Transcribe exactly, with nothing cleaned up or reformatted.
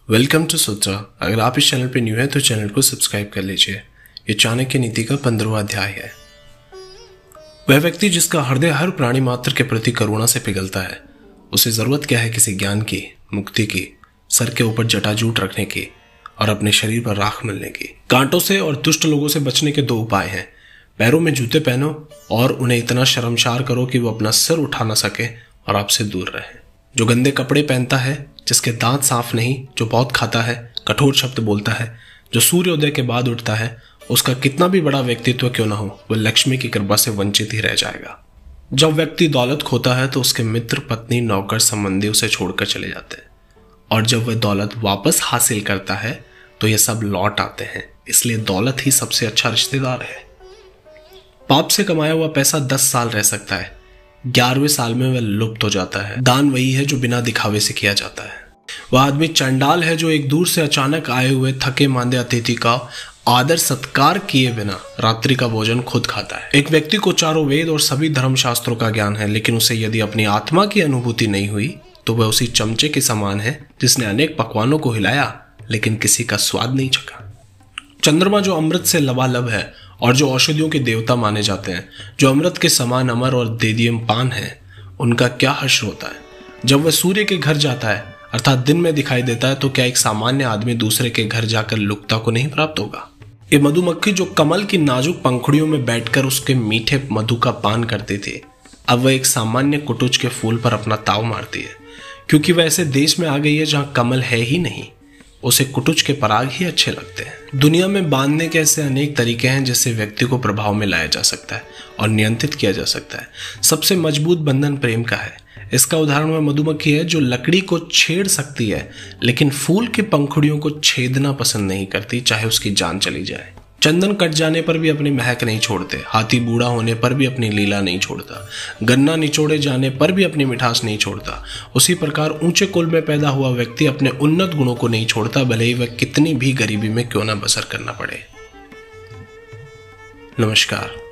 Welcome to सूत्र। अगर आप इस चैनल पर न्यू हैं तो चैनल को सब्सक्राइब कर लीजिए। ये चाणक्य नीति का पंद्रहवां अध्याय है। वह व्यक्ति जिसका हृदय हर प्राणी मात्र के प्रति करुणा से पिघलता है, उसे जरूरत क्या है किसी ज्ञान की, मुक्ति की, सर के ऊपर जटाजूट रखने की और अपने शरीर पर राख मिलने की। कांटों से और दुष्ट लोगों से बचने के दो उपाय हैं। पैरों में जूते पहनो और उन्हें इतना शर्मसार करो कि वो अपना सिर उठा ना सके और आपसे दूर रहे। जो गंदे कपड़े पहनता है, जिसके दांत साफ नहीं, जो बहुत खाता है, कठोर शब्द बोलता है, जो सूर्योदय के बाद उठता है, उसका कितना भी बड़ा व्यक्तित्व क्यों ना हो, वह लक्ष्मी की कृपा से वंचित ही रह जाएगा। जब व्यक्ति दौलत खोता है तो उसके मित्र, पत्नी, नौकर, संबंधी उसे छोड़कर चले जाते हैं, और जब वह दौलत वापस हासिल करता है तो ये सब लौट आते हैं। इसलिए दौलत ही सबसे अच्छा रिश्तेदार है। पाप से कमाया हुआ पैसा दस साल रह सकता है, ग्यारहवें साल में वह लुप्त हो जाता है। दान वही है जो बिना दिखावे से किया जाता है। वह आदमी चंडाल है जो एक दूर से अचानक आए हुए थके मांदे अतिथि का आदर सत्कार किए बिना रात्रि का भोजन खुद खाता है। एक व्यक्ति को चारों वेद और सभी धर्मशास्त्रों का ज्ञान है, लेकिन उसे यदि अपनी आत्मा की अनुभूति नहीं हुई तो वह उसी चमचे के समान है जिसने अनेक पकवानों को हिलाया लेकिन किसी का स्वाद नहीं चखा। चंद्रमा जो अमृत से लबालब है और जो औषधियों के देवता माने जाते हैं, जो अमृत के समान अमर और देदीयमान है, उनका क्या हश्र होता है जब वह सूर्य के घर जाता है, अर्थात दिन में दिखाई देता है। तो क्या एक सामान्य आदमी दूसरे के घर जाकर लुकता को नहीं प्राप्त होगा? ये मधुमक्खी जो कमल की नाजुक पंखुड़ियों में बैठकर उसके मीठे मधु का पान करती थी, अब वह एक सामान्य कुटुच के फूल पर अपना ताव मारती है, क्योंकि वह ऐसे देश में आ गई है जहां कमल है ही नहीं। उसे कुटुच के पराग ही अच्छे लगते हैं। दुनिया में बांधने के ऐसे अनेक तरीके हैं जिससे व्यक्ति को प्रभाव में लाया जा सकता है और नियंत्रित किया जा सकता है। सबसे मजबूत बंधन प्रेम का है। इसका उदाहरण वह मधुमक्खी है जो लकड़ी को छेड़ सकती है लेकिन फूल की पंखुड़ियों को छेदना पसंद नहीं करती, चाहे उसकी जान चली जाए। चंदन कट जाने पर भी अपनी महक नहीं छोड़ते, हाथी बूढ़ा होने पर भी अपनी लीला नहीं छोड़ता, गन्ना निचोड़े जाने पर भी अपनी मिठास नहीं छोड़ता। उसी प्रकार ऊंचे कुल में पैदा हुआ व्यक्ति अपने उन्नत गुणों को नहीं छोड़ता, भले ही वह कितनी भी गरीबी में क्यों ना बसर करना पड़े। नमस्कार।